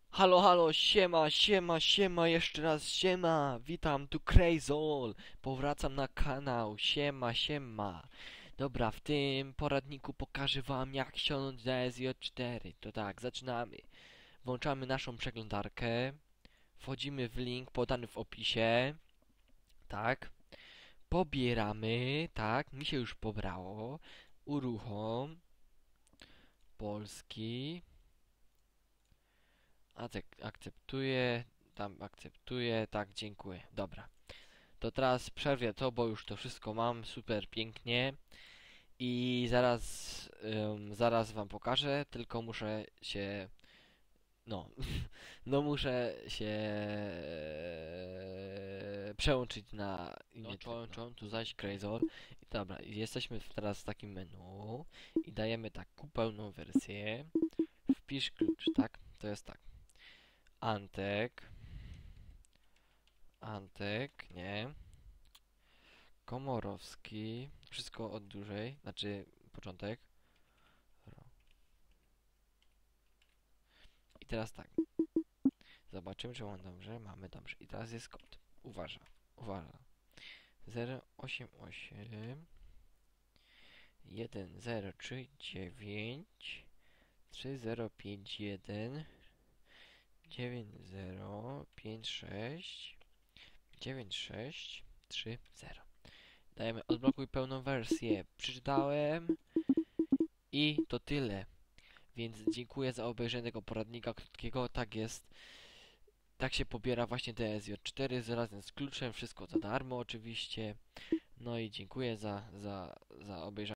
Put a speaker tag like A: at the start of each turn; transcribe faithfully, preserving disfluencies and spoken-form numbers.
A: Halo, halo, siema, siema, siema, jeszcze raz siema, witam, tu Crazol, powracam na kanał, siema, siema. Dobra, w tym poradniku pokażę wam jak ściągnąć D S J cztery, to tak, zaczynamy. Włączamy naszą przeglądarkę, wchodzimy w link podany w opisie, tak. Pobieramy, tak, mi się już pobrało, uruchom, polski. Acek- Akceptuję, tam akceptuję, tak, dziękuję. Dobra. To teraz przerwię to, bo już to wszystko mam, super pięknie. I zaraz, ym, zaraz wam pokażę, tylko muszę się, no, no muszę się e, przełączyć na inny tryb. Połączą tu zaś Crazor. I dobra, i jesteśmy w- teraz w takim menu i dajemy taką pełną wersję. Wpisz klucz, tak? To jest tak. Antek. Antek, nie. Komorowski. Wszystko od dłużej, znaczy początek. I teraz tak. Zobaczymy, czy mam dobrze. Mamy dobrze. I teraz jest kod. Uważa. Uważa. zero osiem osiem jeden zero trzy dziewięć trzy zero pięć jeden dziewięć zero pięć sześć dziewięć sześć trzy zero. Dajemy odblokuj pełną wersję. Przeczytałem i to tyle. Więc dziękuję za obejrzenie tego poradnika krótkiego. Tak jest. Tak się pobiera właśnie D S J cztery razem z kluczem. Wszystko za darmo oczywiście. No i dziękuję za, za, za obejrzenie.